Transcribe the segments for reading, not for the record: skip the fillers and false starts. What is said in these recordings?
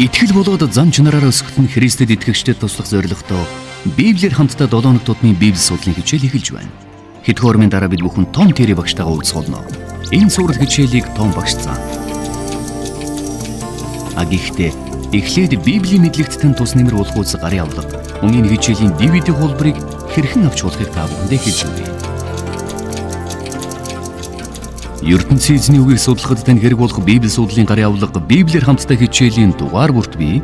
Итгэл болоод зан чанараар өсгөх нь Христэд итгэгчдэд туслах зорилготой Библиэр хамтдаа 7 хоног тутмын Библи судлалын хичээл эхэлж байна. Хэдхэн хормын дараа бид бүхэн Том Тэрри багштайгаа уулзах болно. Энэ сурал хичээлийг Том багш заана. Гэхдээ эхлээд Библийн мэдлэгтэн тус нэмэр уулгуулсан гарын авлага өнгийн хичээлийн DVD хуулбарыг хэрхэн авч болохыг та бүхэндээ хэлж өгье. ертөнцийн эзний үгийг судлахад тань хэрэг болох Библи судлалын гарын авлага Библиэр хамтдаа хичээлийн дугаар бүрт бий.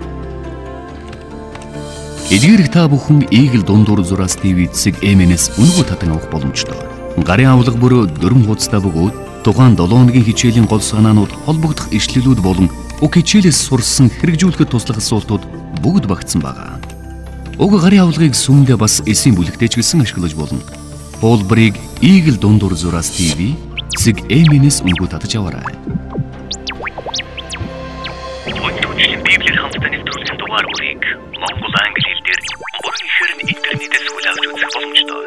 Эдгээрийг та бүхэн Eagle дундуур зураас TV эцэг MNS үнгүү татан авах боломжтой. Гарын авлага бүр 4 хуудастай бөгөөд тухайн 7 хоногийн хичээлийн гол санаанууд холбогдох ишлэлүүд болон уг хичээлээс сурсан хэрэгжүүлэхэд туслах асуултууд бүгд багтсан байгаа. Уг гарын авлагыг сүмдээ бас эсийн бүлэгтээ ч гэсэн ашиглаж болно. Хуулбарыг Eagle дундуур зураас TV эцэг MNS үнгүү татаж аваарай. Өнөөдрийн Библиэр хамтдаа нэвтрүүлгийн дугаар бүрийг Монгол англи хэл дээр бүрэн ихээр интернетээс хүлээн авч үзэх боломжтой.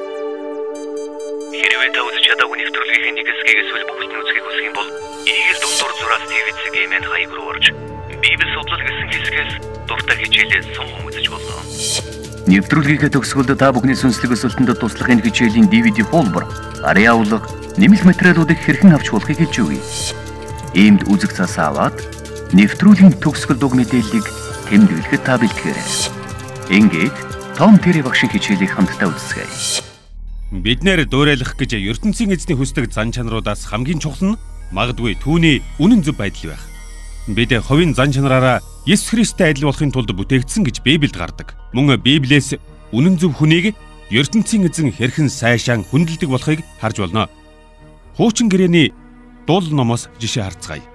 Хэрвээ та үзэж чадаагүй нэвтрүүлгийн нэг хэсгийг эсвэл бүгд нь үзэхийг хүсвэл бол Eagle дундуур зураас TV эцэг MN хаяг руу орж Библи судлал гэсэн хэсгээс дуртай хичээлээ сонгон үзэж болно. Нэвтрүүлгийнхээ төгсгөлд та бүхний сүнслэг өсөлтөнд туслах энэ хичээлийн DVD хуулбар, гарын авлага, нэмэлт материалуудыг хэрхэн авч болохыг хэлж өгье. Иймд үзэг цаас аваад нэвтрүүлгийн төгсгөлд уг мэдээллийг тэмдэглэхэд та бэлтгэрэй. Ингээд Том Тэрри багшийн хичээлийг хамтдаа үзцгээе. Биднээр дуурайлах гэж ертөнцийн эзний хүсдэг зан чанаруудаас хамгийн чухал нь магадгүй түүний үнэн зөв байдал байх. Бид ховын зан чанараараа Есүс Христтэй адил болохын тулд бүтээгдсэн гэж Библиэд гардаг. Мөн Библиэс үнэн зөв хүнийг ертөнцийн эзэн хэрхэн сайшаан хүндэлдэг болохыг харж болно. Хуучин гэрээний дул номоос жишээ харцгаая.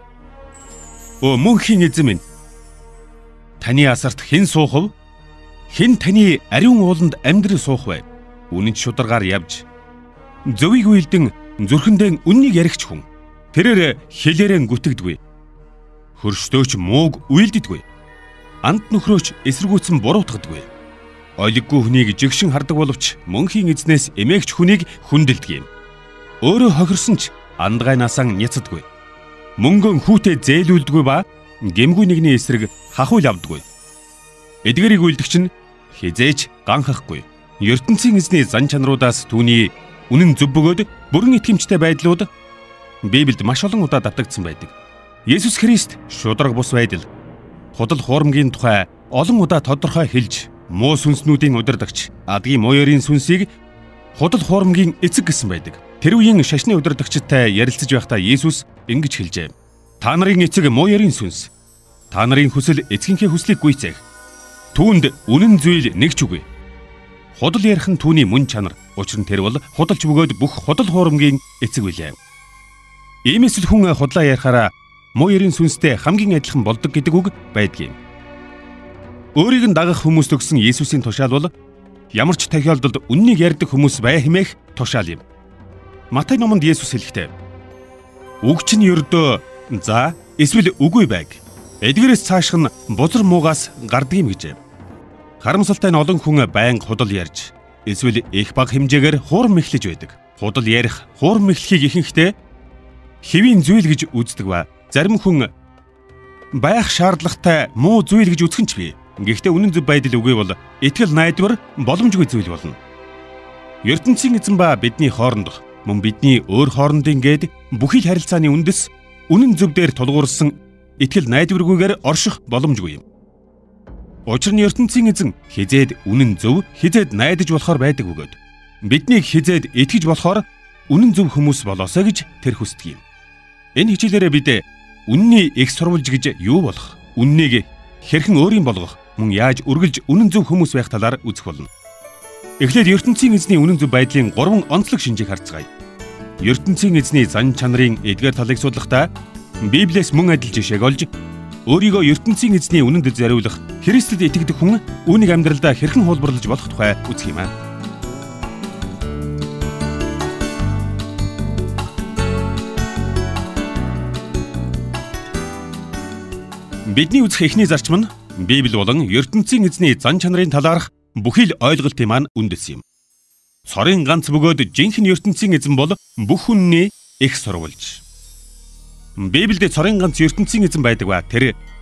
Өө мөнхийн эзэн минь, таны асарт хэн суух вэ? Хэн таны ариун ууланд амьдрал суух вэ? Үнэн шударгаар явж зөвийг үйлдэн зүрхэндээ үннийг яригч хүн. Тэрээр хэлээрэн гүтэгдгүй. Хөрштөөч мууг үйлддэггүй. Анд нөхрөөч эсэргүүцэн буруутгадаггүй. Олиггүй хүнийг жигшин хардаг боловч мөнхийн эзнээс эмээгч хүнийг хүндэлдэг юм. Өөрөө хохирсон ч андгай насаан няцдаггүй. Мөнгөн хүүтэ зээлүүлдэггүй ба гэмгүй нэгний эсрэг хахуйл авдаггүй. Эдгэрийг үйлдэгч нь хизээж ганхахгүй. ертөнцийн эзний зан чанаруудаас түүний үнэн зөв бөгөөд бүрэн итгэмжтэй байдлууд Библиэд маш олон удаа давтагдсан байдаг. Есүс Христ шударга бус байдал, худал хуурмгийн тухай олон удаа тодорхой хэлж, муу сүнснүүдийн удирдагч, адгийн мууёрын сүнсийг худал хуурмгийн эцэг гэсэн байдаг. Тэр үеийн шашны удирдагчтай ярилцаж байхдаа Есүс ингэж хэлжээ. Та нарын эцэг мууёрын сүнс. Та нарын хүсэл эцгийнхээ хүслийг гүйцээх. Түүнд үнэн зүйл нэг ч үгүй. Худал ярих нь түүний мөн чанар. Учир нь тэр бол худалч бөгөөд бүх худал хуурмгийн эцэг билээ. Иймээс л хүн худлаа ярихаараа мууёрын сүнстэй хамгийн адилхан болдог гэдэг үг байдгийг. Өөрийг нь дагах хүмүүст өгсөн Есүсийн тушаал бол ямар ч тохиолдолд үннийг ярьдаг хүмүүс бай хэмээх тушаал юм. Матай номонд Есүс хэлэхдээ үг чинь ердөө за эсвэл үгүй байг. Эдгээрээс цаашх нь бузар муугаас гардаг юм гэжээ. Харамсалтай нь олон хүн байнга худал ярьж эсвэл их бага хэмжээгээр хуурм эхлэж байдаг. Худал ярих, хуурм эхлэхийг ихэнхдээ хэвийн зүйл гэж үздэг ба зарим хүн байх шаардлагатай муу зүйл гэж үзэх нь ч бий. Гэхдээ үнэн зөв байдал үгүй бол итгэл найдвар боломжгүй зүйл болно. ертөнцийн эзэн ба бидний хоорондох мөн бидний өөр хоорондын гээд бүхий л харилцааны үндэс үнэн зөв дээр тулгуурсан итгэл найдваргүйгээр орших боломжгүй юм. Учир нь ертөнцийн эзэн хизээд үнэн зөв, хизээд найдаж болохоор байдаг бөгөөд биднийг хизээд итгэж болохоор үнэн зөв хүмүүс болоосоо гэж тэр хүсдэг юм. Энэ хичээлээрээ бид үнний их сурвалж гэж юу болох, үннийг хэрхэн өөрийн болгох, мөн яаж үргэлж үнэн зөв хүмүүс байх талаар үзэх болно. Эхлээд ертөнцийн эзний үнэн зөв байдлын 3 онцлог шинжийг харцгаая. ертөнцийн эзний зан чанарын эдгээр талыг судлахдаа Библиэс мөн адил жишээг олж өөрийгөө ертөнцийн эзний үнэнд зориулах Христэд итгэдэг хүн үүнийг амьдралдаа хэрхэн хуулбарлаж болох тухай үзэх юм аа. Бидний үзэх эхний зарчим нь Библи болон ертөнцийн эзний зан чанарын талаарх бүхий л ойлголтын маань үндэс юм. Цорын ганц бөгөөд жинхэнэ ертөнцийн эзэн бол бүх хүнний их сурвалж. Библиэд цорын ганц ертөнцийн эзэн байдаг ба тэр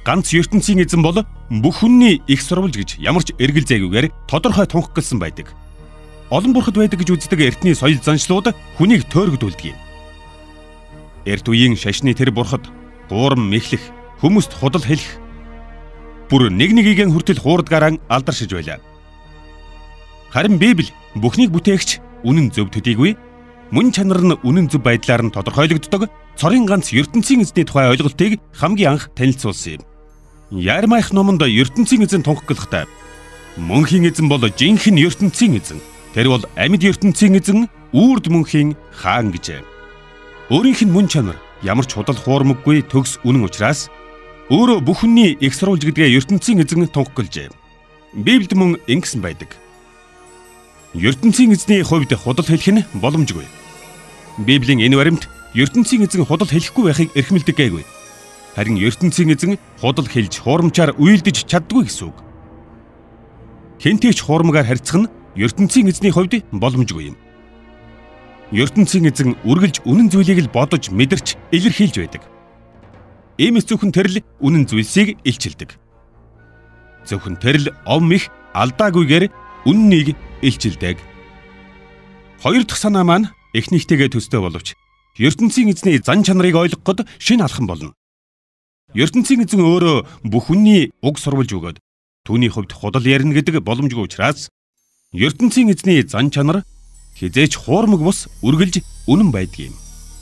ганц ертөнцийн эзэн бол бүх үнний их сурвалж гэж ямар ч эргэл зайгүйгээр тодорхой тунхагласан байдаг. Олон бурхад байдаг гэж үздэг эртний соёл заншлууд хүнийг төөргдүүлдэг юм. Эрт үеийн шашны тэр бурхад гуурам мэхлэх, хүмүүст худал хэлэх, бүр нэг нэгийгэн хүртэл хуурдгаараа алдаршиж байлаа. Харин Библи бүхнийг бүтээгч үнэн зөв төдийгүй, мөн чанар нь үнэн зөв байдлаар нь тодорхойлогддог цорын ганц ертөнцийн эзний тухай ойлголтыг хамгийн анх танилцуулсан юм. Ярмайх номонд ертөнцийн эзэн тунхаглахдаа мөнхийн эзэн бол жинхэнэ ертөнцийн эзэн. Тэр бол амьд ертөнцийн эзэн, үрд мөнхийн хаан гэжээ. Өөрийнх нь мөн чанар ямар ч худал хуурмаггүй төгс үнэн учраас өөрөө бүхний их сурвалж гэдгээ ертөнцийн эзэн тунхаглажээ. Библиэд мөн ингэсэн байдаг. ертөнцийн эзний хувьд худал хэлэх нь боломжгүй. Библийн энэ баримт ертөнцийн эзэн худал хэлэхгүй байхыг эрхмэлдэг гээгүй. Харин ертөнцийн эзэн худал хэлж хуурамчаар уйлдэж чаддгүй гэсэн үг. Хэнтэйч хуурмагаар харьцах нь ертөнцийн эзний хувьд боломжгүй юм. ертөнцийн эзэн үргэлж үнэн зүйлийг л бодож мэдэрч илэрхийлж байдаг. Иймээс зөвхөн тэр л үнэн зүйлсийг илчилдэг. Зөвхөн тэр л ом их алдаагүйгээр үннийг илчилдэг. Хоёр дахь санаа маань эхнийхтэйгээ төстэй боловч ертөнцийн эзний зан чанарыг ойлгоход шинэ алхам болно. ертөнцийн эзэн өөрөө бүх үнний уг сурвалж өгөөд түүний хувьд худал ярина гэдэг боломжгүй учраас ертөнцийн эзний зан чанар хизээч хуурмаг бус үргэлж үнэн байдаг юм.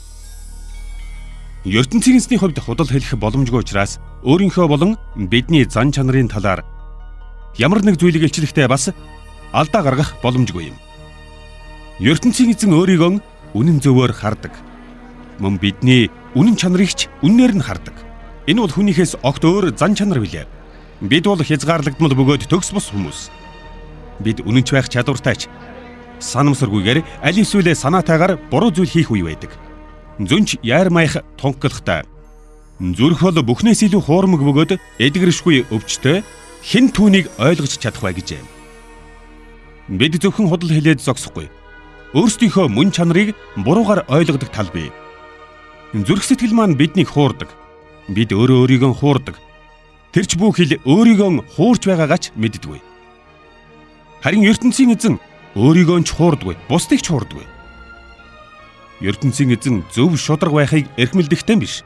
ертөнцийн эзний хувьд худал хэлэх боломжгүй учраас өөрийнхөө болон бидний зан чанарын талаар ямар нэг зүйлийг илчлэхдээ бас алдаа гаргах боломжгүй юм. ертөнцийн эзэн өөрийгөө үнэн зөвөөр хардаг. Мөн бидний үнэн чанарыг ч үннээр нь хардаг. Энэ бол хүнийхээс огт өөр зан чанар билээ. Бид бол хязгаарлагдмал бөгөөд төгс бус хүмүүс. Бид үнэнч байх чадвартайч санамсаргүйгээр аль эсвэл санаатайгаар буруу зүйл хийх үе байдаг. Зүнч Ярмайх тунхаглахдаа зүрх бол бүхнээс илүү хуурмаг бөгөөд эдгэршгүй өвчтөй хэн түүнийг ойлгож чадах вэ гэжээ. Бид зөвхөн худал хэлээд зогсохгүй. Өөрсдийнхөө мөн чанарыг буруугаар ойлгодог тал бий. Зүрх сэтгэл маань биднийг хуурдаг. Бид өөрөө өөрийгөө хуурдаг. Тэрч бүх хил өөрийгөө хуурч байгаагач мэддэггүй. Харин ертөнцийн эзэн өөрийгөө ч хуурдаггүй, бусдыг ч хуурдаггүй. ертөнцийн эзэн зөв шударга байхыг эрхмэлдэхтэй биш.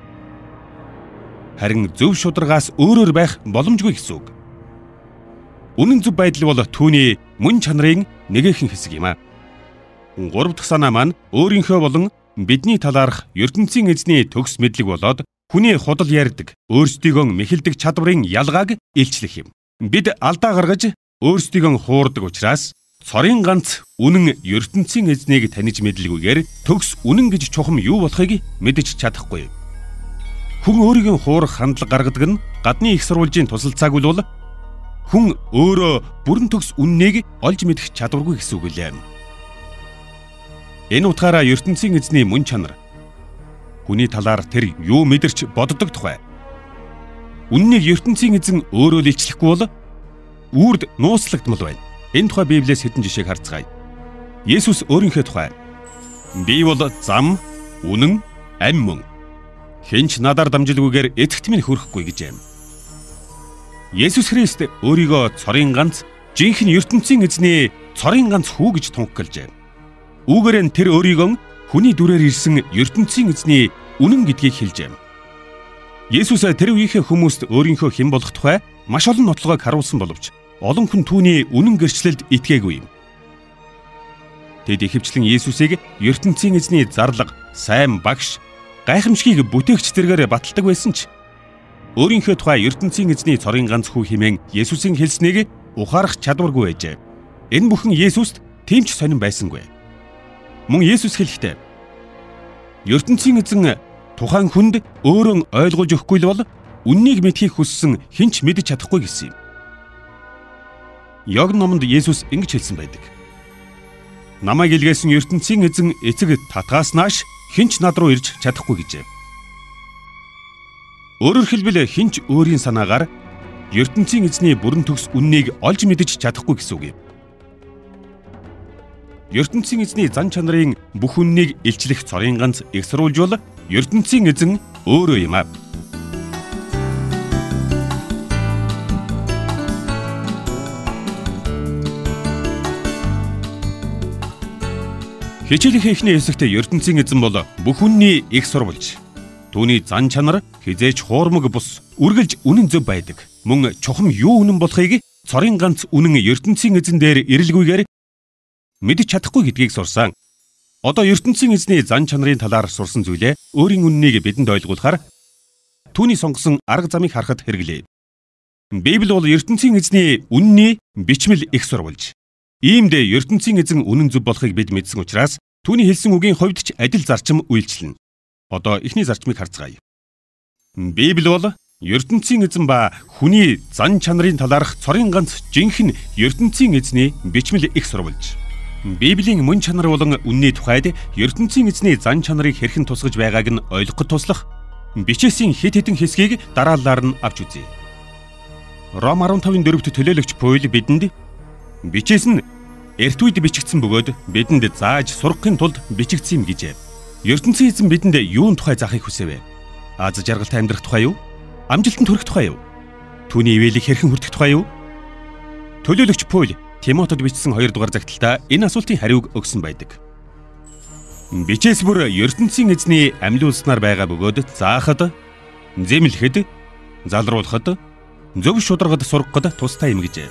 Харин зөв шударгаас өөрөөр байх боломжгүй гэсэн үг. Үнэн зөв байдал бол түүний мөн чанарын нэгэн хэсэг юм а. Гурав дахь санаа маань өөрийнхөө болон бидний талаарх ертөнцийн эзний төгс мэдлэг болоод хүний худал ярьдаг, өөрсдийгөө мэхэлдэг чадварын ялгааг илчлэх юм. Бид алдаа гаргаж өөрсдийгөө хуурдаг учраас цорын ганц үнэн ертөнцийн эзнийг таньж мэдлэгүйгээр төгс үнэн гэж чухам юу болохыг мэдэж чадахгүй. Хүн өөрийгөө хуурах хандлага гаргадаг нь гадны их сурвалжийн тусалцаагүй бол хүн өөрөө бүрэн төгс үннийг олж мэдэх чадваргүй гэсэн үг лээ. Энэ утгаараа ертөнцийн эзний мөн чанар хүний талаар тэр юу мэдэрч боддог тухай үннийг ертөнцийн эзэн өөрөө л илчлэхгүй бол үрд нууцлагдмал байна. Энэ тухай Библиэс хэдэн жишээг харцгаая. Есүс өөрийнхөө тухай би бол зам, үнэн, амь мөн. Хинч надаар дамжилгүйгээр эцэгт минь хүрэхгүй гэжээ. Есүс Христ өөрийгөө цорын ганц, жинхэнэ ертөнцийн эзний цорын ганц хүү гэж тунхаглажээ. Үүгээр нь тэр өөрийгөө хүний дүрээр ирсэн ертөнцийн эзний үнэн гэдгийг хэлжээ. Есүс тэр үеийнхээ хүмүүст өөрийнхөө хэн болох тухай маш олон нотлогыг харуулсан боловч олон хүн түүний үнэн гэрчлэлд итгээгүй юм. Тэд ихэвчлэн Есүсийг ертөнцийн эзний зарлага, сайн багш, гайхамшигыг бүтээгч зэргээр баталдаг байсан ч өөрийнхөө тухай ертөнцийн эзний цорын ганц хүү хэмээн Есүсийн хэлснийг ухаарах чадваргүй байжээ. Энэ бүхэн Есүст тийм ч сонирн байсангүй. Мөн Есүс хэлэхдээ ертөнцийн эзэн тухайн хүнд өөрөө ойлгуулж өгөхгүй л бол үннийг мэдхийг хүссэн хэн ч мэдэж чадахгүй гэсэн юм. Йогн номонд Есүс ингэж хэлсэн байдаг. Намайг илгээсэн ертөнцийн эзэн эцэг татгаас нааш хэн ч над руу ирж чадахгүй гэжээ. Өөрөөр хэлбэл хэн ч өөрийн санаагаар ертөнцийн эзний бүрэн төгс үннийг олж мэдэж чадахгүй гэсэн үг юм. ертөнцийн эзний зан чанарын бүх үннийг илчлэх цорын ганц их сурвалж бол ертөнцийн эзэн өөрөө юм аа. Хичээлийн эхний хэсэгт ертөнцийн эзэн бол бүх үнний их сурвалж. Түүний зан чанар хизээч хуурмаг бус үргэлж үнэн зөв байдаг. Мөн чухам юу үнэн болохыг цорын ганц үнэн ертөнцийн эзэн дээр ирэлгүйгээр мэдэж чадахгүй гэдгийг сурсан. Одоо ертөнцийн эзний зан чанарын талаар сурсан зүйлээ өөрийн үннийг бидэнд ойлгуулахаар түүний сонгосон арга замыг харахад хэрэглэе. Библи бол ертөнцийн эзний үнний бичмэл их сурвалж. Иймд ертөнцийн эзэн үнэн зөв болохыг бид мэдсэн учраас түүний хэлсэн үгийн хувьд ч адил зарчим үйлчлэнэ. Одоо эхний зарчмыг харцгаая. Библи бол ертөнцийн эзэн ба хүний зан чанарын талаарх цорын ганц жинхэнэ ертөнцийн эзний бичмэл их сурвалж. Библийн мөн чанар болон үнний тухайд ертөнцийн эзний зан чанарыг хэрхэн тусгаж байгааг нь ойлгоход туслах бичээсийн хэд хэдэн хэсгийг дараалалаар нь авч үзье. Ром 15:4-т төлөөлөгч Паул бидэнд бичээс нь эрт үед бичигдсэн бөгөөд бидэнд зааж сургахын тулд бичигдсэн юм гэжээ. ертөнцийн эзэн бидэнд юун тухай заахыг хүсэвэ? Аз жаргалтай амьдрах тухай юу? Амжилтанд хүрэх тухай юу? Түүний ивэлийг хэрхэн хүртэх тухай юу? Төлөөлөгч Паул Тимотед бичсэн 2 дугаар загталтаа энэ асуултын хариуг өгсөн байдаг. Бичээс бүр ертөнцийн эзний амьлуулснаар байгаа бөгөөд заахад, зэмлэхэд, залруулахад, зөв шударгад сургахад тустай юм гэжээ.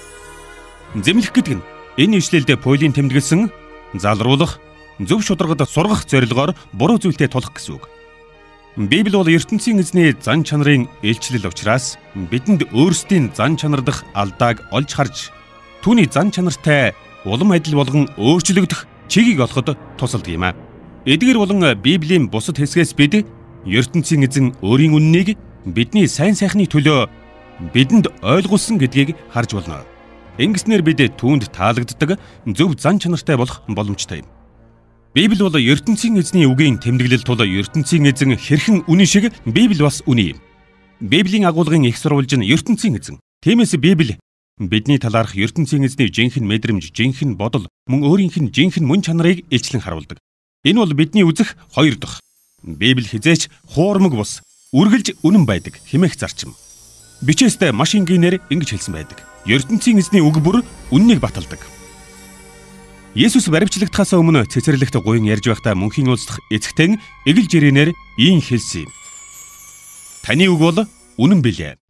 Зэмлэх гэдэг нь энэ ишлэлдээ Паулийн тэмдэглэсэн залруулах, зөв шударгад сургах зорилгоор буруу зүйлтэй тулах гэсэн үг. Библи бол ертөнцийн эзний зан чанарын илчлэл учраас бидэнд өөрсдийн зан чанар дах алдааг олж харж түүний зан чанартай улам адил болгон өөрчлөгдөх чигийг олоход тусалдаг юм а. Эдгээр болон Библийн бусад хэсгээс бид ертөнцийн эзэн өөрийн үннийг бидний сайн сайхны төлөө бидэнд ойлгуулсан гэдгийг харж болно. Ингэснээр бид түүнд таалагддаг зөв зан чанартай болох боломжтой юм. Библи бол ертөнцийн эзний үгийн тэмдэглэл тул ертөнцийн эзэн хэрхэн үнэн шиг Библи бас үнэн юм. Библийн агуулгын их сурвалж нь ертөнцийн эзэн. Тиймээс Библи бидний талаарх ертөнцийн эзний жинхэнэ мэдрэмж, жинхэнэ бодол, мөн өөрийнх нь жинхэнэ мөн чанарыг илчлэн харуулдаг. Энэ бол бидний үзэх хоёр дахь. Библи хизээч хуурмаг бус, үргэлж үнэн байдаг хэмээх зарчим. Бичээстэй маш энгийнээр ингэж хэлсэн байдаг. ертөнцийн эзний үг бүр үннийг баталдаг. Есүс баривчлагдахаас өмнө цэцэрлэгт гуйн ярьж байхдаа мөнхийн улс дахь эцэгтэн эгэлж ирээнээр ийм хэлсэн юм. Таны үг бол үнэн билээ.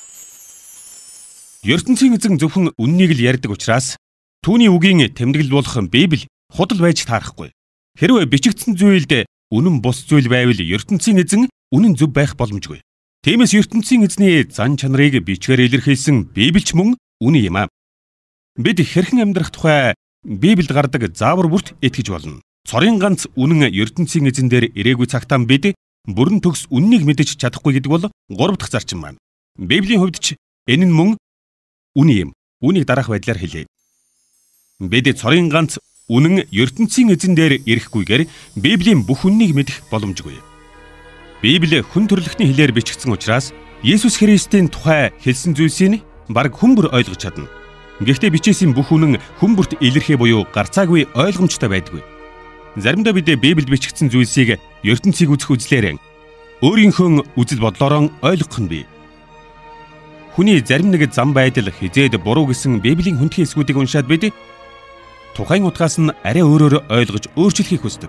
ертөнцийн эзэн зөвхөн үннийг л ярьдаг учраас түүний үгийн тэмдэглэл болох Библи худал байж таарахгүй. Хэрвээ бичигдсэн зүйлд үнэн бус зүйл байвал ертөнцийн эзэн үнэн зөв байх боломжгүй. Тиймээс ертөнцийн эзний зан чанарыг бичгээр илэрхийлсэн Библич мөн үнэн юм а. Бид хэрхэн амьдрах тухай Библиэд гардаг заавар бүрт итгэж болно. Цорын ганц үнэн ертөнцийн эзэн дээр ирээгүй цагтаа бид бүрэн төгс үннийг мэдэж чадахгүй гэдэг бол 3 дахь зарчим маань. Библийн хувьд ч энэ нь мөн үнэн юм. Үүнийг дараах байдлаар хэлье. Бид цорын ганц үнэн ертөнцийн эзэн дээр ирэхгүйгээр Библийн бүх үннийг мэдэх боломжгүй. Библи хүн төрлөختний хэлээр бичигдсэн учраас Есүс Христийн тухай хэлсэн зүйлсийг бараг хүн бүр ойлгож чадна. Гэхдээ бичээсийн бүх үнэн хүн бүрт илэрхий буюу гарцаагүй ойлгомжтой байдаггүй. Заримдаа бид Библиэд бичигдсэн зүйлсийг ертөнцийг үзэх үзлээрээ өөрийнхөө үзэл бодлороо ойлгох нь бий. Хүний зарим нэг зам байдал хизээд буруу гэсэн Библийн хүндхэн эсгүүдийг уншаад бид тухайн утгаас нь арай өөрөөр ойлгож өөрчлөхийг хүсдэг.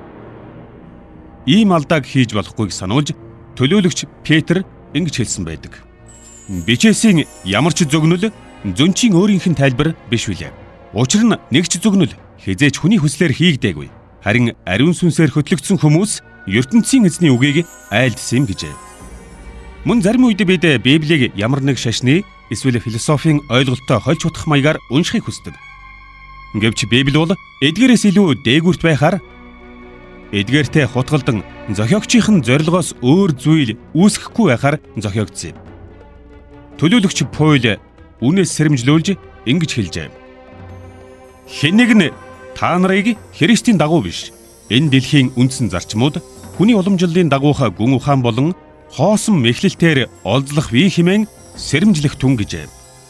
Ийм алдааг хийж болохгүйг сануулж төлөөлөгч Петр ингэж хэлсэн байдаг. Бичээсийн ямар ч зөгнөл зөнчийн өөрийнх нь тайлбар биш билээ. Учир нь нэг ч зөгнөл хизээч хүний хүслээр хийгдээгүй. Харин ариун сүнсээр хөтлөгдсөн хүмүүс ертөнцийн эзний үгийг айлдсан юм гэжээ. Мөн зарим үед бид Библийг ямар нэг шашны эсвэл философийн ойлголттой хольж утгах маягаар уншихыг хүсдэг. Гэвч Библи бол эдгээрээс илүү дээгүүрт байхаар эдгээртэй хутгалдан зохиогчийн зорилгоос өөр зүйл үүсгэхгүй байхаар зохиогдсон юм. Төлөөлөгч Паул үнээс сэрэмжлүүлж ингэж хэлжээ. Хэнийг нь та нарыг Христийн дагуу биш, энэ дэлхийн үндсэн зарчмууд хүний уламжлалын дагуух гүн ухаан болон хоосон мэхлэлтээр олзлох бие хэмээн сэрэмжлэх түн гэжээ.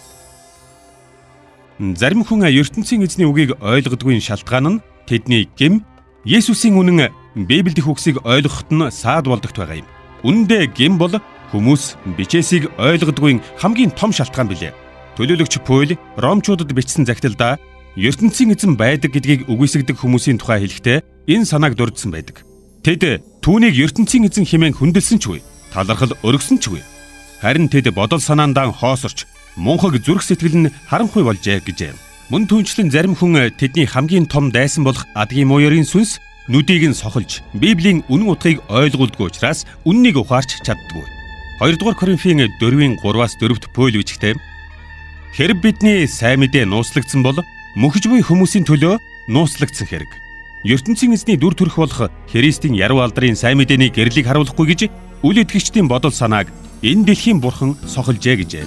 Зарим хүн ертөнцийн эзний үгийг ойлгодгүй шалтгаан нь тэдний гэм Есүсийн үнэн Библиэд үгсийг ойлгоход нь саад болдогт байгаа юм. Үнэндээ гэм бол хүмүүс бичээсийг ойлгодгүй хамгийн том шалтгаан билээ. Төлөөлөгч Паул Ромчуудад бичсэн захидалдаа ертөнцийн эзэн байдаг гэдгийг үгүйсгдэг хүмүүсийн тухай хэлэхдээ энэ санааг дурдсан байдаг. Тэд түүнийг ертөнцийн эзэн хэмээн хүндэлсэн ч үгүй, талархал өргөсөн ч үгүй. Харин тэд бодол санаандаа хоосорч мунхаг зүрх сэтгэл нь харанхуй болжээ гэжээ. Мөн түнчлэн зарим хүн тэдний хамгийн том дайсан болох адгийн мууёрын сүнс нүдийг нь сохолж Библийн үнэн утгыг ойлгуулдгүй учраас үннийг ухаарч чаддгүй. 2-р Коринфын 4:3-4-т Паул бичгтээ хэрэг бидний сайн мэдээ нууцлагдсан бол мөхж буй хүмүүсийн төлөө нууцлагдсан хэрэг. ертөнцийн эзний дүр төрх болох Христийн яруу алдрын сайн мэдээний гэрлийг харуулахгүй гэж үл итгэгчдийн бодол санааг энэ дэлхийн бурхан сохолжээ гэжээ.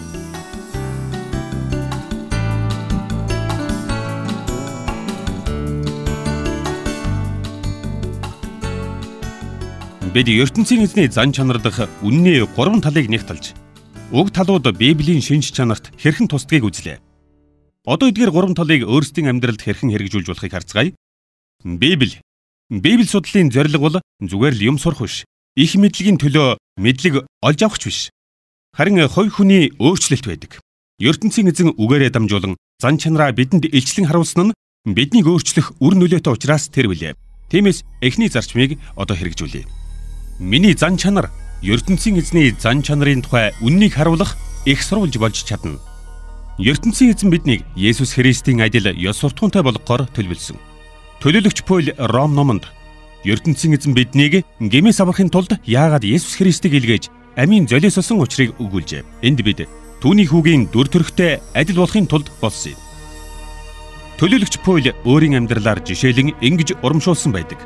Бид ертөнцийн эзний зан чанар дах үнний 3 талыг нэгтэлж, уг талууд Библийн шинж чанарт хэрхэн тусдгийг үзлээ. Одоо эдгээр 3 талыг өөрсдийн амьдралд хэрхэн хэрэгжүүлж болохыг харцгаая. Библи судлалын зорилго бол зүгээр л юм сурах биш. Их мэдлэгийн төлөө мэдлэг олж авах ч биш. Харин хувь хүний өөрчлөлт байдаг. ертөнцийн эзэн үгээрээ дамжуулан зан чанараа бидэнд илчлэн харуулсан нь биднийг өөрчлөх үр нөлөөтэй учраас тэр билээ. Тиймээс эхний зарчмыг одоо хэрэгжүүлье. Миний зан чанар ертөнцийн эзний зан чанарын тухай үннийг харуулах их сурвалж болж чадна. ертөнцийн эзэн биднийг Есүс Христийн адил ёс суртахуунтай болгохоор төлөвлөсөн. Төлөөлөгч Паул Ром номонд ертөнцийн эзэн биднийг гэмээс аврахын тулд яагаад Есүс Христийг илгээж амийн золиососон учрыг өгүүлжээ. Энд бид түүний хүүгийн дүр төрхтэй адил болохын тулд болсон юм. Төлөөлөгч Паул өөрийн амьдралаар жишээлэн ингэж урамшуулсан байдаг.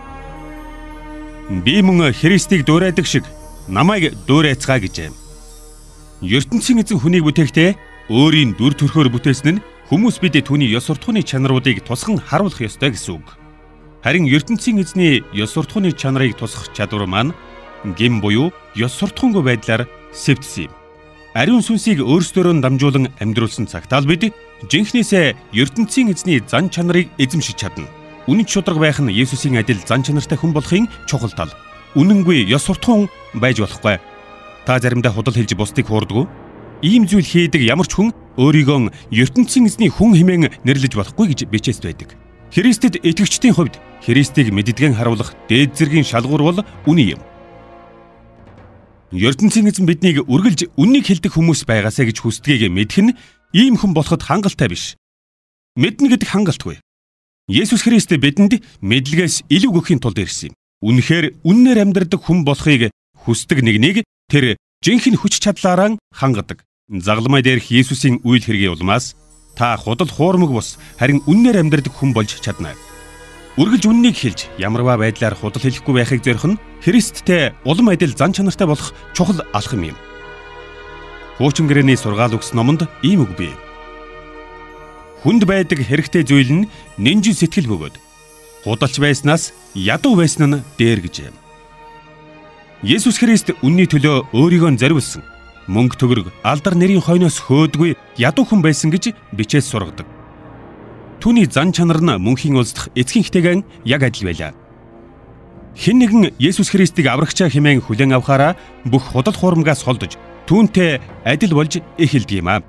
Би мөн Христийг дуурайдаг шиг намайг дуурайцгаа гэжээ. ертөнцийн эзэн хүнийг бүтээхдээ өөрийн дүр төрхөөр бүтээсэн нь хүмүүс бид түүний ёс суртахууны чанаруудыг тусган харуулах ёстой гэсэн үг. Харин ертөнцийн эзний ёс суртахууны чанарыг тусгах чадвар маань гин буюу ёс суртахуунгүй байдлаар сэвтсэн юм. Ариун сүнсийг өөрсдөө дамжуулан амьдруулсан цагтаа л бид жинхнээсээ ертөнцийн эзний зан чанарыг эзэмшиж чадна. Үнэн шударга байх нь Есүсийн адил зан чанартай хүн болохын чухал тал. Үнэнгүй ёс суртахуун байж болохгүй. Та заримдаа худал хэлж бусдыг хуурдаг. Ийм зүйл хийдэг ямар ч хүн өөрийгөө ертөнцийн эзний хүн хэмээн нэрлэж болохгүй гэж бичээс байдаг. Христэд итгэгчдийн хувьд Христийг мэддгэн харуулах дээд зэргийн шалгуур бол үнэн юм. ертөнцийн эзэн биднийг үргэлж үннийг хэлдэг хүмүүс байгаасаа гэж хүсдгийг мэдэх нь ийм хүн болоход хангалттай биш. Мэднэ гэдэг хангалтгүй. Есүс Христ бидэнд мэдлэгээс илүү өгөхийн тулд ирсэн юм. Үнэхээр үннээр амьдрдаг хүн болохыг хүсдэг нэгнийг тэр жинхэнэ хүч чадлаараа хангадаг. Загламай дээрх Есүсийн үйл хэргийн улмаас та худал хуурмаг бус харин үннээр амьдрдаг хүн болж чадна. Үргэлж үннийг хэлж ямарваа байдлаар худал хэлэхгүй байхыг зорих нь Христтэй улам адил зан чанартай болох чухал алхам юм. Хуучин гэрээний сургаал өгс номонд ийм үг бий. Хүнд байдаг хэрэгтэй зүйл нь нинжин сэтгэл бөгөөд худалч байснаас ядуу байсан нь дээр гэжээ. Есүс Христ үнний төлөө өөрийгөө зориулсан. Мөнгө төгрөг алдар нэрийн хойноос хөөдгүй ядуу хүн байсан гэж бичээс сургадаг. Түүний зан чанар нь мөнхийн улсдах эцгийн хтэйгэн яг адил байлаа. Хэн нэгэн Есүс Христийг аврагчаа хэмээн хүлээн авахаараа бүх худал хуурмгаас холдож түүнтэй адил болж эхэлдэг юм аа.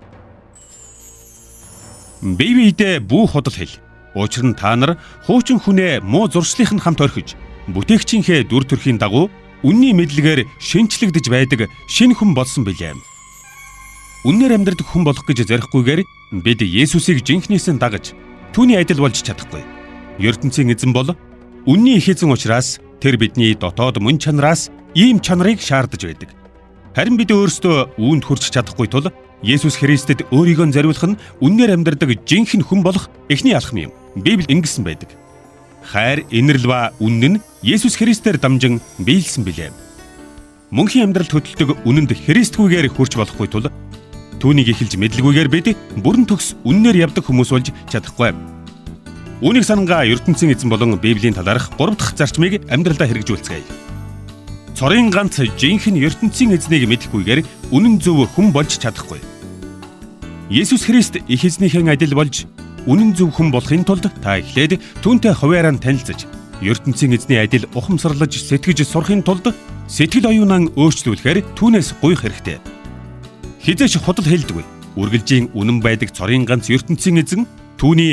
Бибиэд бүү худал хэл. Учир нь та нар хуучин хүнээ муу зуршлынх нь хамт орхиж, бүтээгчийнхээ дүр төрхийн дагуу үнний мэдлэгээр шинчлэгдэж байдаг шинэ хүн болсон билээ. Үннээр амьдрэх хүн болох гэж зорихгүйгээр бид Есүсийг жинхнээс нь дагаж түүний адил болж чадахгүй. ертөнцийн эзэн бол үнний их эзэн учраас тэр бидний дотоод мөн чанараас ийм чанарыг шаардаж байдаг. Харин бид өөрсдөө үүнд хүрч чадахгүй тул Есүс Христэд өөрийгөө зориулах нь үннээр амьдрдаг жинхэнэ хүн болох эхний алхам юм. Библи ингэсэн байдаг. Хайр, инэрл ба үнэн нь Есүс Христээр дамжин биелсэн билээ. Мөнхийн амьдралд хөдөлдөг үнэнд Христгүйгээр хүрч болохгүй тул түүнийг эхэлж мэдлгүйгээр бид бүрэн төгс үннээр явдаг хүмүүс болж чадахгүй. Үүнийг санангаа ертөнцийн эзэн болон Библийн талаарх 3 дахь зарчмыг амьдралдаа хэрэгжүүлцгээе. Цорын ганц жинхэнэ ертөнцийн эзнийг мэдэхгүйгээр үнэн зөв хүн болж чадахгүй. Есүс Христ их эзнийхэн адил болж үнэн зөв хүн болохын тулд та эхлээд түүнтэй хуваараа танилцаж, ертөнцийн эзний адил ухамсарлаж сэтгэж сурахын тулд сэтгэл оюунаа өөрчлүүлэхээр түүнээс гуйх хэрэгтэй. Хизээч худал хэлдэггүй. Үргэлжийн үнэн байдаг цорын ганц ертөнцийн эзэн түүний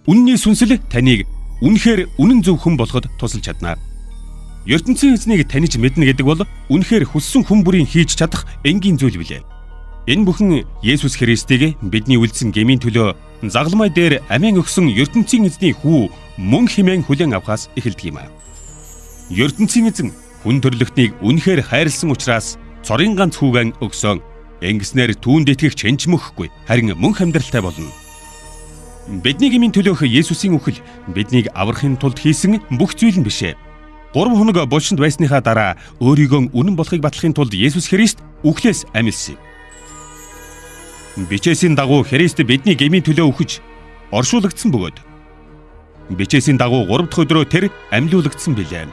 үнний сүнсэл таныг үнэхээр үнэн зөв хүн болоход тусалж чадна. ертөнцийн эзнийг таних мэднэ гэдэг бол үнэхээр хүссэн хүн бүрийн хийж чадах энгийн зүйл билээ. Энэ бүхэн Есүс Христийг бидний үлдсэн гмийн төлөө загламай дээр амийн өгсөн ертөнцийн эзний хүү мөн хэмээн хүлээн авахаас эхэлдэг юм аа. ертөнцийн эзэн хүн төрлөختнийг үнэхээр хайрлсан учраас цорын ганц хүүгэн өгсөн. Ингэснээр түүнд итгэх ченчмөхгүй харин мөнх амьдралтай болно. Бидний гмийн төлөөх Есүсийн үхэл биднийг аврахын тулд хийсэн бүх зүйл нь бишээ. 3 хоног булшинд байсныхаа дараа өөрийгөө үнэн болохыг батлахын тулд Есүс Христ үхлээс амилсан. Бичээсийн дагуу Христ бидний гмийн төлөө үхэж оршуулгдсан бөгөөд бичээсийн дагуу 3 дахь өдрөө тэр амьлуулагдсан билээ.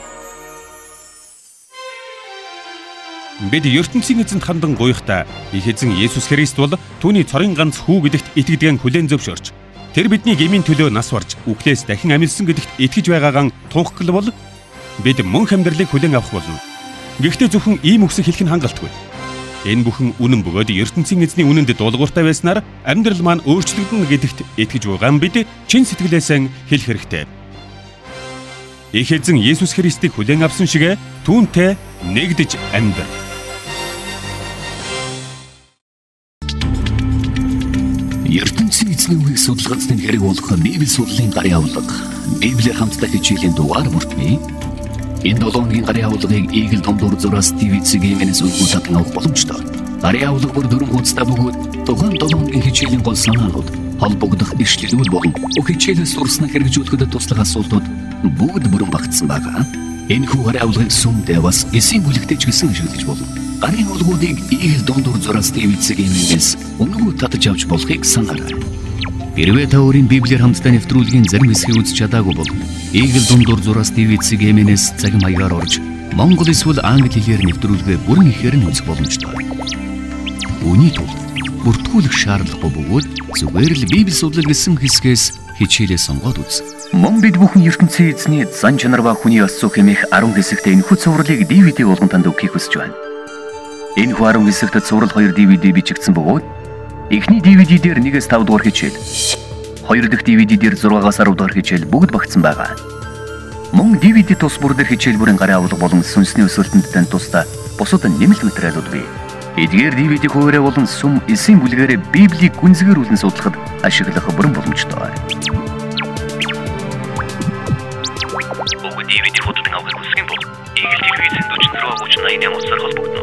Бид ертөнцийн эзэнт хандан гуйхдаа их эзэн Есүс Христ бол түүний цорын ганц хүү гэдэгт итгэдэгэн хүлээн зөвшөөрч тэр бидний гмийн төлөө нас барж үхлээс дахин амилсан гэдэгт итгэж байгаагаан тунхаглал бол бид мөнх амьдралыг хүлээн авах болно. Гэхдээ зөвхөн ийм үгсийг хэлэх нь хангалтгүй. Энэ бүхэн үнэн бөгөөд ертөнцийн эзний үнэнд дуулууртай байснаар амьдрал маань өөрчлөгдөн гэдэгт итгэж байгаа бид чин сэтгэлээсээ хэлэх хэрэгтэй. Их эзэн Есүс Христийг хүлээн авсан шиг түүнтэй нэгдэж амьдрал. ертөнцийн эзний үгийг судалгаацны хэрэг болох Библи судлалын гарын авлага. Библиэр хамтдаа хичээлийн дугаар бүртгий. Энэ 7 хоногийн гарын авлагыг Eagle Дундуур зураас TV-ийн үзүүлэлт авах боломжтой. Гарын авлага бүр 4 хуудастай бөгөөд тухайн 7 хоногийн хичээлийн гол санаанууд, холбогдох ишлэлүүд болон хичээлээ сурснаа хэрэгжүүлэхэд туслах асуултууд бүгд бүрэн багтсан байгаа. Энэ хүү гарын авлагыг сүмдээ бас эсийн бүлэгтэй ч гэсэн ашиглаж болно. Гарын авлагуудыг Eagle Дундуур зураас TV-ээс өнгөө татаж авч болохыг санаарай. Хэрвээ та өөрийн Библиэр хамтдаа нэвтрүүлгийн зарим хэсгийг үзэж чадаагүй бол Eagle Дундуур зураас TV-ээс цаг маягаар орж Монгол эсвэл англи хэлээр нэвтрүүлгээ бүрэн ихээр нь үзэх боломжтой. Үүний тулд бүртгүүлэх шаардлагагүй бөгөөд зүгээр л Библи судлал гэсэн хэсгээс хичээлээ сонгоод үз. Мөн бид бүхэн ертөнцийн эзний зан чанар ба хүний ёс зүй хэмээх 10 хэсэгтээ энэхүү цувралыг DVD болгон танд өгөхийг хүсэж байна. Энэ 10 хэсэгт цуврал 2 DVD бичигдсэн бөгөөд эхний DVD дээр 1-5 дугаар хичээл, 2 дахь DVD дээр 6-аас 10 дугаар хичээл бүгд багтсан байгаа. Мөн DVD тус бүр дээр хичээл бүрийн гарын авлага болон сүнсний өсөлтөнд тань тусдаа бусад нэмэлт материалууд бий. Эдгээр DVD хуваараа болон сүм эсийн бүлгээрээ Библийг гүнзгийрүүлэн судлахад ашиглах бүрэн боломжтой. DVD фотод авах хүсэх юм бол Eagle TV-ийн 46 38 холбогдно.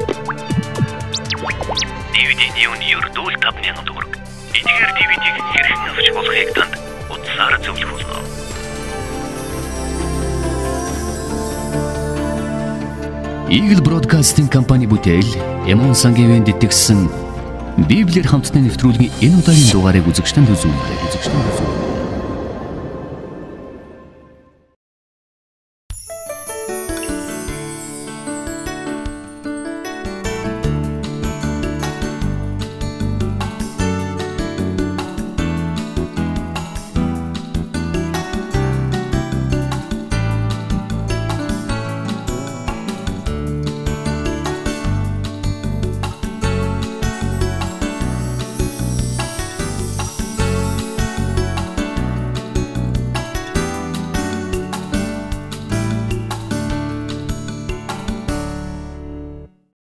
DVD-ний үнэ ердөө 5000 төгрөг. Эдгээр DVD-г хэрхэн авч болохыг танд утсаар зөвлөх болно. Eagle Broadcasting компани бүтээл Эмон сангийн дэтгэсэн Библиэр хамтдаа нэвтрүүлгийн энэ удаагийн дугаарыг үзэгчдэнд үзүүлдэг.